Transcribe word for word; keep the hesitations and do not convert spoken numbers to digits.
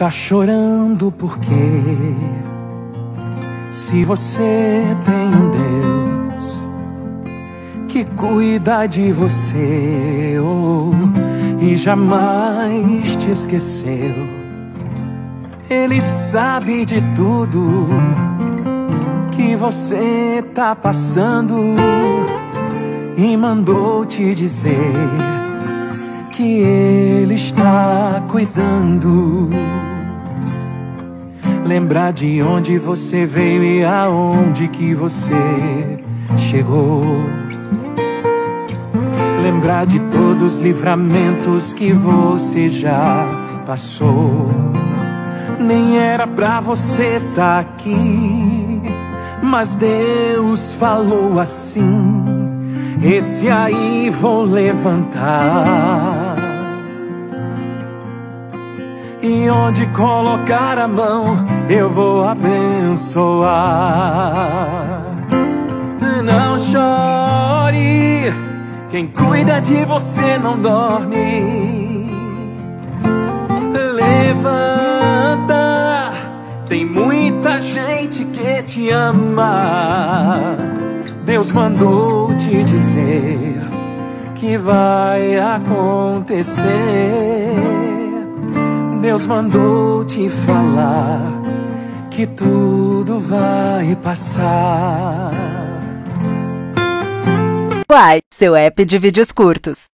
Tá chorando por quê? Se você tem um Deus que cuida de você, oh, e jamais te esqueceu. Ele sabe de tudo que você tá passando e mandou te dizer que Ele está cuidando. Lembrar de onde você veio e aonde que você chegou. Lembrar de todos os livramentos que você já passou. Nem era pra você tá aqui, mas Deus falou assim: esse aí vou levantar, e onde colocar a mão eu vou abençoar. Não chore, quem cuida de você não dorme. Levanta, tem muita gente que te ama. Deus mandou te dizer que vai acontecer. Deus mandou te falar que tudo vai passar. Uai, seu app de vídeos curtos.